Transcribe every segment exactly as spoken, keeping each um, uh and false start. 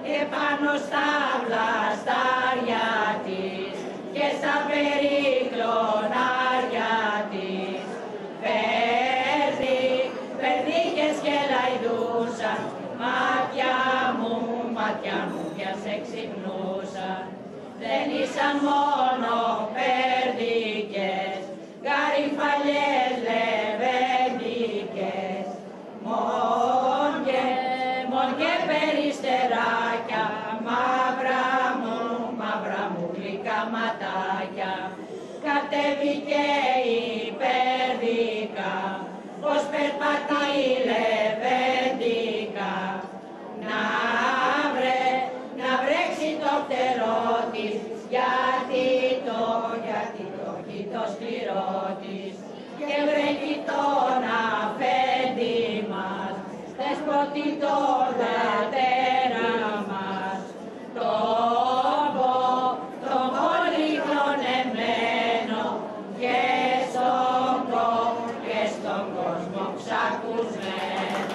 επάνω στα βλαστάρια της και στα περικλονάρια της. Περδί, περδίκες και λαϊδούσαν, μάτια μου, μάτια μου πια σε ξυπνούσαν. Δεν ήσαν μόνο περδίκες, γαριφαλιές λεβέντικες, μον και, μον και περιστεράκια, μαύρα μου, μαύρα μου γλυκά ματάκια. Κατέβηκε η περδίκα, πως περπατάει λεβέντικα, να βρε, να βρέξει το φτερό της, γιατί το, γιατί το έχει το σκληρό της, και βρέχει τον αφέντη μας, δεσποτη το πατέρα μας, τον πο, τον πολυχρονεμένο, και στον κόσμο, και στον κόσμο ξακουσμένο.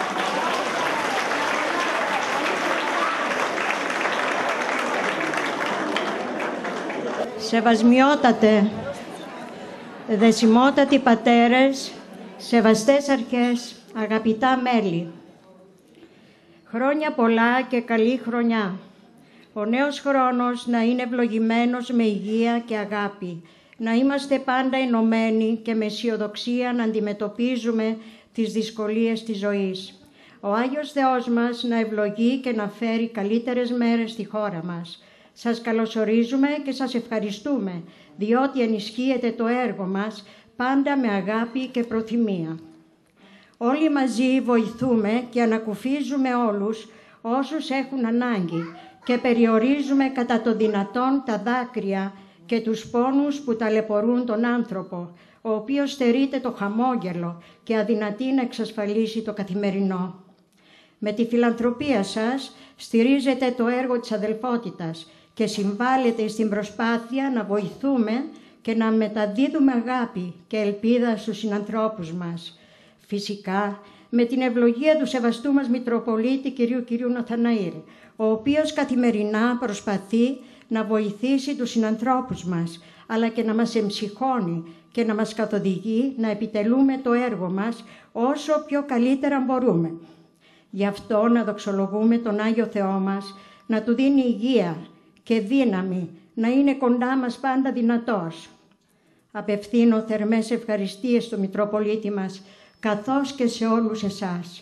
Σεβασμιότατε, δεσιμότατοι πατέρες, σεβαστές αρχές, αγαπητά μέλη. Χρόνια πολλά και καλή χρονιά. Ο νέος χρόνος να είναι ευλογημένος με υγεία και αγάπη. Να είμαστε πάντα ενωμένοι και με αισιοδοξία να αντιμετωπίζουμε τις δυσκολίες της ζωής. Ο Άγιος Θεός μας να ευλογεί και να φέρει καλύτερες μέρες στη χώρα μας. Σας καλωσορίζουμε και σας ευχαριστούμε, διότι ενισχύετε το έργο μας πάντα με αγάπη και προθυμία. Όλοι μαζί βοηθούμε και ανακουφίζουμε όλους όσους έχουν ανάγκη και περιορίζουμε κατά το δυνατόν τα δάκρυα και τους πόνους που ταλαιπωρούν τον άνθρωπο, ο οποίος στερείται το χαμόγελο και αδυνατεί να εξασφαλίσει το καθημερινό. Με τη φιλανθρωπία σας στηρίζετε το έργο της αδελφότητας και συμβάλλετε στην προσπάθεια να βοηθούμε και να μεταδίδουμε αγάπη και ελπίδα στους συνανθρώπους μας. Φυσικά, με την ευλογία του σεβαστού μας Μητροπολίτη κυρίου κυρίου Ναθαναήλ, ο οποίος καθημερινά προσπαθεί να βοηθήσει τους συνανθρώπους μας, αλλά και να μας εμψυχώνει και να μας καθοδηγεί να επιτελούμε το έργο μας όσο πιο καλύτερα μπορούμε. Γι' αυτό να δοξολογούμε τον Άγιο Θεό μας, να του δίνει υγεία και δύναμη, να είναι κοντά μας πάντα δυνατός. Απευθύνω θερμές ευχαριστίες στο Μητροπολίτη μας, καθώς και σε όλους εσάς.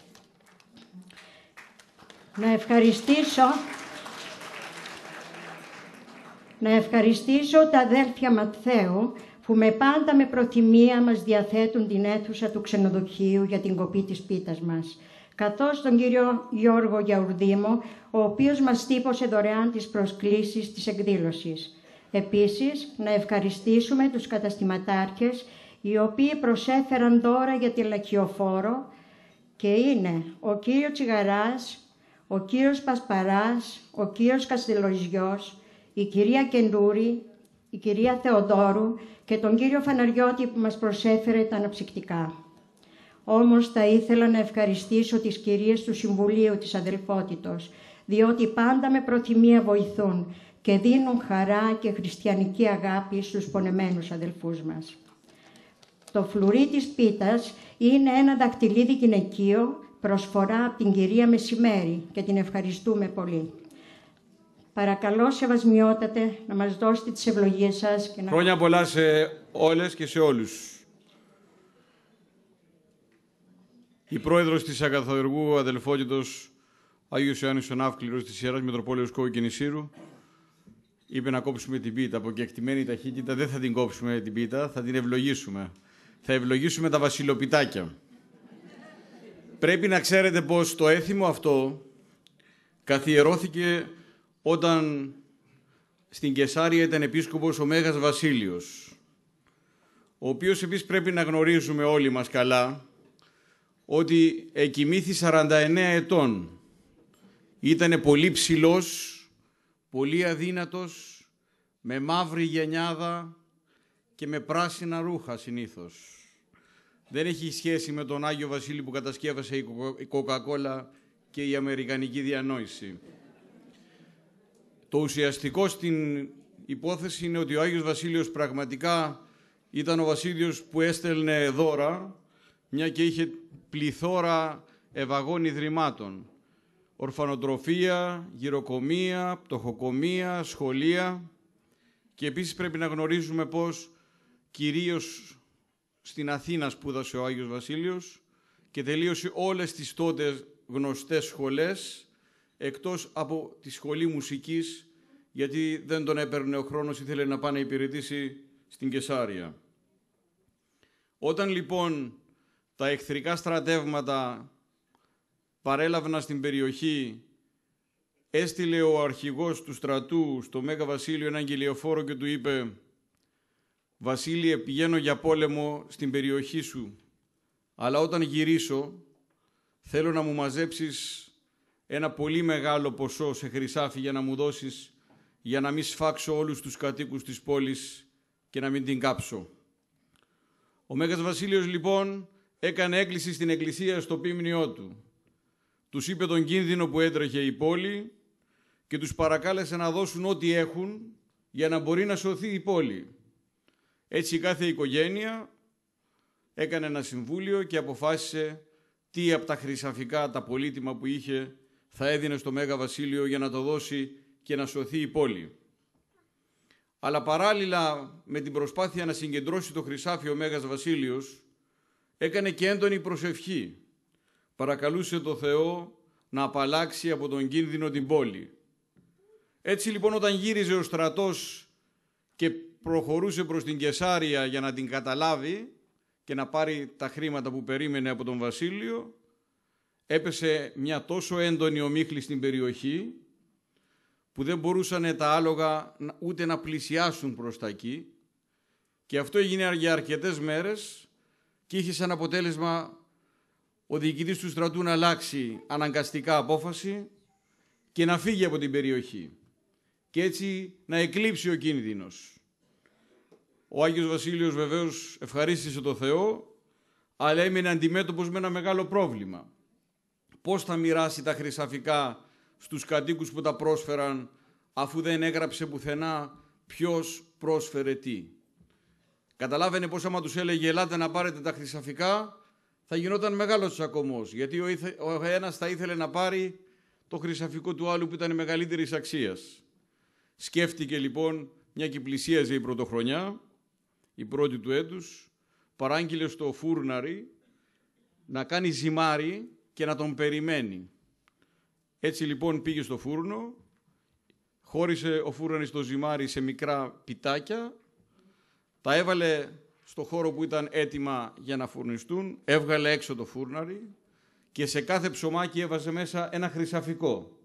Να ευχαριστήσω, να ευχαριστήσω τα αδέλφια Ματθαίου, που με πάντα με προθυμία μας διαθέτουν την αίθουσα του ξενοδοχείου για την κοπή της πίτας μας, καθώς τον κύριο Γιώργο Γιαουρδήμο, ο οποίος μας τύπωσε δωρεάν τις προσκλήσεις της εκδήλωσης. Επίσης, να ευχαριστήσουμε τους καταστηματάρχες, οι οποίοι προσέφεραν δώρα για τη Λαχιοφόρο, και είναι ο κύριος Τσιγαράς, ο κύριος Πασπαράς, ο κύριος Καστελοϊζιός, η κυρία Κεντούρη, η κυρία Θεοδόρου και τον κύριο Φαναριώτη που μας προσέφερε τα αναψυκτικά. Όμως θα ήθελα να ευχαριστήσω τις κυρίες του Συμβουλίου της Αδελφότητος, διότι πάντα με προθυμία βοηθούν και δίνουν χαρά και χριστιανική αγάπη στους πονεμένους αδελφούς μας. Το φλουρί της πίτας είναι ένα δακτυλίδι γυναικείο, προσφορά από την κυρία Μεσημέρη και την ευχαριστούμε πολύ. Παρακαλώ, σεβασμιότατε, να μας δώσετε τις ευλογίες σας. Και να... Χρόνια πολλά σε όλες και σε όλους. Η πρόεδρος της Ακαθοδεργού Αδελφότητος, Άγιος Ιωάννης ο Ναύκληρος της Ιεράς Μητροπόλεως Κόου και Νησίρου, είπε να κόψουμε την πίτα. Από κεκτημένη ταχύτητα δεν θα την κόψουμε την πίτα, θα την ευλογήσουμε. Θα ευλογήσουμε τα βασιλοπιτάκια. Πρέπει να ξέρετε πως το έθιμο αυτό καθιερώθηκε όταν στην Κεσάρια ήταν επίσκοπος ο Μέγας Βασίλειος, ο οποίος επίσης πρέπει να γνωρίζουμε όλοι μας καλά, ότι εκοιμήθη σαράντα εννέα ετών. Ήτανε πολύ ψηλός, πολύ αδύνατος, με μαύρη γενιάδα και με πράσινα ρούχα συνήθως. Δεν έχει σχέση με τον Άγιο Βασίλη που κατασκεύασε η Κοκακόλα και η Αμερικανική διανόηση. Το ουσιαστικό στην υπόθεση είναι ότι ο Άγιος Βασίλειος πραγματικά ήταν ο Βασίλειος που έστελνε δώρα, μια και είχε πληθώρα ευαγών ιδρυμάτων. Ορφανοτροφία, γυροκομεία, πτωχοκομεία, σχολεία. Και επίσης πρέπει να γνωρίζουμε πως κυρίως στην Αθήνα σπούδασε ο Άγιος Βασίλειος και τελείωσε όλες τις τότε γνωστές σχολές, εκτός από τη σχολή μουσικής, γιατί δεν τον έπαιρνε ο χρόνος, ήθελε να πάει να υπηρετήσει στην Κεσάρια. Όταν λοιπόν τα εχθρικά στρατεύματα παρέλαβαν στην περιοχή, έστειλε ο αρχηγός του στρατού στο Μέγα Βασίλειο έναν αγγελιοφόρο και του είπε «Βασίλειε, πηγαίνω για πόλεμο στην περιοχή σου, αλλά όταν γυρίσω θέλω να μου μαζέψεις ένα πολύ μεγάλο ποσό σε χρυσάφι για να μου δώσεις, για να μην σφάξω όλους τους κατοίκους της πόλης και να μην την κάψω». Ο Μέγας Βασίλειος λοιπόν έκανε έκκληση στην εκκλησία στο ποίμνιό του. Τους είπε τον κίνδυνο που έτρεχε η πόλη και τους παρακάλεσε να δώσουν ό,τι έχουν για να μπορεί να σωθεί η πόλη. Έτσι κάθε οικογένεια έκανε ένα συμβούλιο και αποφάσισε τι από τα χρυσαφικά, τα πολύτιμα που είχε, θα έδινε στο Μέγα Βασίλειο για να το δώσει και να σωθεί η πόλη. Αλλά παράλληλα με την προσπάθεια να συγκεντρώσει το χρυσάφι ο Μέγας Βασίλειος, έκανε και έντονη προσευχή. Παρακαλούσε το Θεό να απαλλάξει από τον κίνδυνο την πόλη. Έτσι λοιπόν όταν γύριζε ο στρατός και προχωρούσε προς την Κεσάρια για να την καταλάβει και να πάρει τα χρήματα που περίμενε από τον Βασίλειο, έπεσε μια τόσο έντονη ομίχλη στην περιοχή που δεν μπορούσαν τα άλογα ούτε να πλησιάσουν προς τα εκεί, και αυτό έγινε για αρκετές μέρες και είχε σαν αποτέλεσμα ο διοικητής του στρατού να αλλάξει αναγκαστικά απόφαση και να φύγει από την περιοχή και έτσι να εκλείψει ο κίνδυνος. Ο Άγιος Βασίλειος βεβαίως ευχαρίστησε το Θεό, αλλά έμεινε αντιμέτωπος με ένα μεγάλο πρόβλημα. Πώς θα μοιράσει τα χρυσαφικά στους κατοίκους που τα πρόσφεραν, αφού δεν έγραψε πουθενά ποιος πρόσφερε τι. Καταλάβαινε πως άμα τους έλεγε «Ελάτε να πάρετε τα χρυσαφικά», θα γινόταν μεγάλος τσακωμός, γιατί ο, ήθε, ο ένας θα ήθελε να πάρει το χρυσαφικό του άλλου που ήταν μεγαλύτερης αξίας. Σκέφτηκε λοιπόν, μια και πλησίαζε η πρωτοχρονιά, η πρώτη του έτους, παράγγειλε στο φούρναρι να κάνει ζυμάρι και να τον περιμένει. Έτσι λοιπόν πήγε στο φούρνο, χώρισε ο φούρναρης το ζυμάρι σε μικρά πιτάκια, τα έβαλε στο χώρο που ήταν έτοιμα για να φουρνιστούν, έβγαλε έξω το φούρναρι και σε κάθε ψωμάκι έβαζε μέσα ένα χρυσαφικό.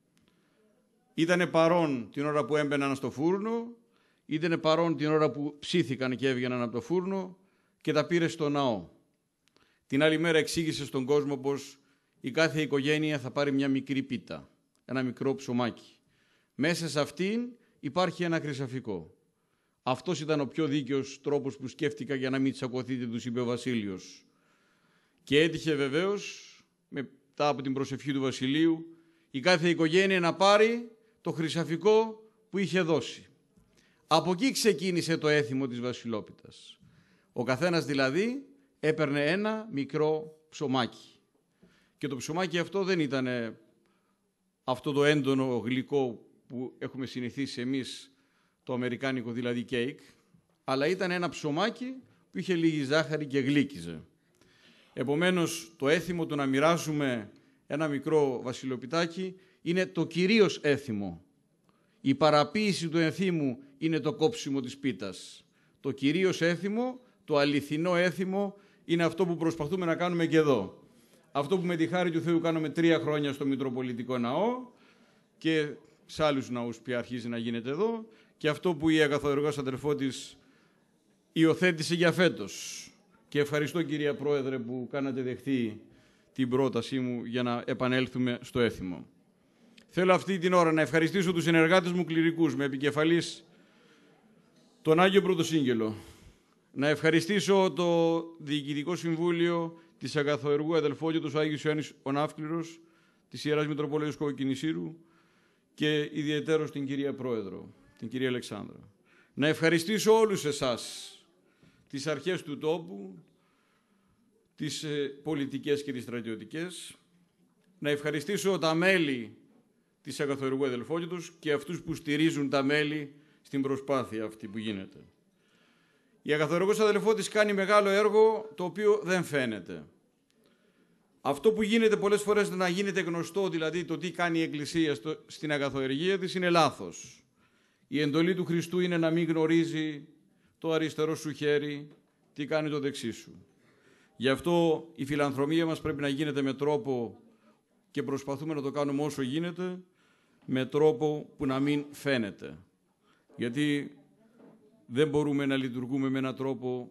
Ήτανε παρόν την ώρα που έμπαιναν στο φούρνο, ήτανε παρόν την ώρα που ψήθηκαν και έβγαιναν από το φούρνο και τα πήρε στο ναό. Την άλλη μέρα εξήγησε στον κόσμο πως η κάθε οικογένεια θα πάρει μια μικρή πίτα, ένα μικρό ψωμάκι. Μέσα σε αυτήν υπάρχει ένα χρυσαφικό. Αυτός ήταν ο πιο δίκαιος τρόπος που σκέφτηκα για να μην τσακωθείτε, τους είπε ο Βασίλειος. Και έτυχε βεβαίως, μετά από την προσευχή του Βασιλείου, η κάθε οικογένεια να πάρει το χρυσαφικό που είχε δώσει. Από εκεί ξεκίνησε το έθιμο της βασιλόπιτας. Ο καθένας δηλαδή έπαιρνε ένα μικρό ψωμάκι. Και το ψωμάκι αυτό δεν ήταν αυτό το έντονο γλυκό που έχουμε συνηθίσει εμείς, το αμερικάνικο δηλαδή κέικ, αλλά ήταν ένα ψωμάκι που είχε λίγη ζάχαρη και γλύκιζε. Επομένως, το έθιμο του να μοιράζουμε ένα μικρό βασιλοπιτάκι είναι το κυρίως έθιμο. Η παραποίηση του ενθύμου είναι το κόψιμο της πίτας. Το κυρίως έθιμο, το αληθινό έθιμο, είναι αυτό που προσπαθούμε να κάνουμε και εδώ. Αυτό που με τη χάρη του Θεού κάνουμε τρία χρόνια στο Μητροπολιτικό Ναό και σε άλλους ναούς πια αρχίζει να γίνεται εδώ, και αυτό που η Αγαθοεργός αδερφότης υιοθέτησε για φέτος. Και ευχαριστώ κυρία Πρόεδρε που κάνατε δεχτεί την πρότασή μου για να επανέλθουμε στο έθιμο. Θέλω αυτή την ώρα να ευχαριστήσω τους συνεργάτες μου κληρικούς, με επικεφαλής τον Άγιο Πρωτοσύγγελο. Να ευχαριστήσω το Διοικητικό Συμβούλιο της Αγαθοεργού Αδελφότητος, ο Άγιος Ιωάννης ο Ναύκληρος, της Ιεράς Μητροπόλεως Κοκκινησίρου, και ιδιαιτέρως την κυρία Πρόεδρο, την κυρία Αλεξάνδρα. Να ευχαριστήσω όλους εσάς, τις αρχές του τόπου, τις πολιτικές και τις στρατιωτικές, να ευχαριστήσω τα μέλη της Αγαθοεργού Αδελφότητος και αυτούς που στηρίζουν τα μέλη στην προσπάθεια αυτή που γίνεται. Η Αγαθοεργός Αδελφότητας κάνει μεγάλο έργο το οποίο δεν φαίνεται. Αυτό που γίνεται πολλές φορές να γίνεται γνωστό, δηλαδή το τι κάνει η Εκκλησία στο, στην αγαθοεργία της, είναι λάθος. Η εντολή του Χριστού είναι να μην γνωρίζει το αριστερό σου χέρι τι κάνει το δεξί σου. Γι' αυτό η φιλανθρωπία μας πρέπει να γίνεται με τρόπο, και προσπαθούμε να το κάνουμε όσο γίνεται, με τρόπο που να μην φαίνεται. Γιατί δεν μπορούμε να λειτουργούμε με έναν τρόπο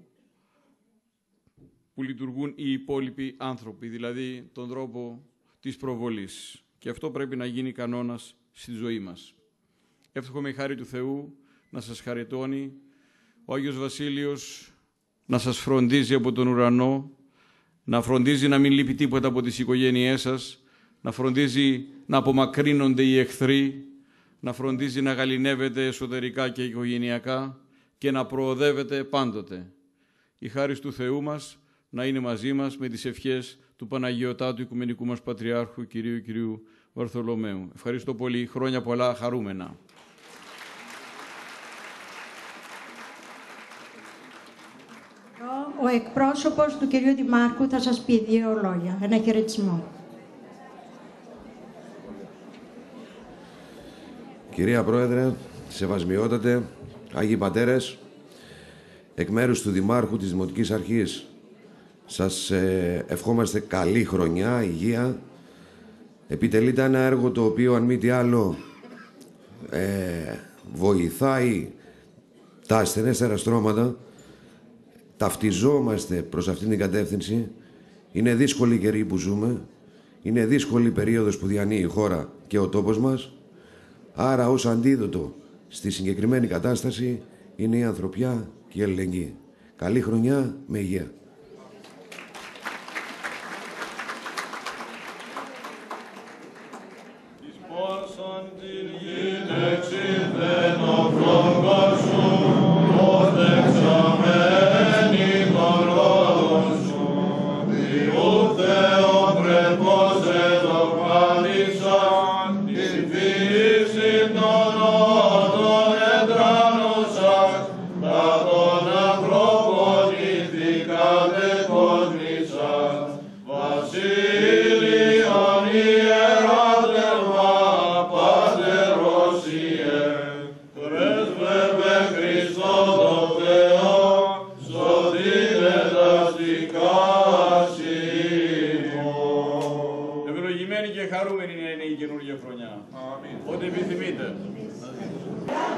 που λειτουργούν οι υπόλοιποι άνθρωποι, δηλαδή τον τρόπο της προβολής. Και αυτό πρέπει να γίνει κανόνας στη ζωή μας. Εύχομαι η χάρη του Θεού να σας χαριτώνει, ο Άγιος Βασίλειος να σας φροντίζει από τον ουρανό, να φροντίζει να μην λείπει τίποτα από τις οικογένειές σας, να φροντίζει να απομακρύνονται οι εχθροί, να φροντίζει να γαληνεύετε εσωτερικά και οικογενειακά και να προοδεύετε πάντοτε. Η χάρις του Θεού μας να είναι μαζί μας με τις ευχές του Παναγιωτάτου Οικουμενικού μας Πατριάρχου, Κυρίου Κυρίου Βαρθολομαίου. Ευχαριστώ πολύ. Χρόνια πολλά χαρούμενα. Ο εκπρόσωπος του κυρίου Δημάρχου θα σας πει δύο λόγια. Ένα χαιρετισμό. Κυρία Πρόεδρε, σεβασμιότατε, Άγιοι Πατέρες, εκ μέρους του Δημάρχου της Δημοτικής Αρχής, σας ε, ευχόμαστε καλή χρονιά, υγεία. Επιτελείται ένα έργο το οποίο, αν μη τι άλλο, ε, βοηθάει τα ασθενέστερα στρώματα. Ταυτιζόμαστε προς αυτήν την κατεύθυνση. Είναι δύσκολη η καιρή που ζούμε. Είναι δύσκολη η περίοδος που διανύει η χώρα και ο τόπος μας. Άρα, ως αντίδοτο στη συγκεκριμένη κατάσταση, είναι η ανθρωπιά και η αλληλεγγύη. Καλή χρονιά με υγεία. Ευλογημένη και χαρούμενη είναι η καινούργια χρονιά. Ό,τι επιθυμείτε.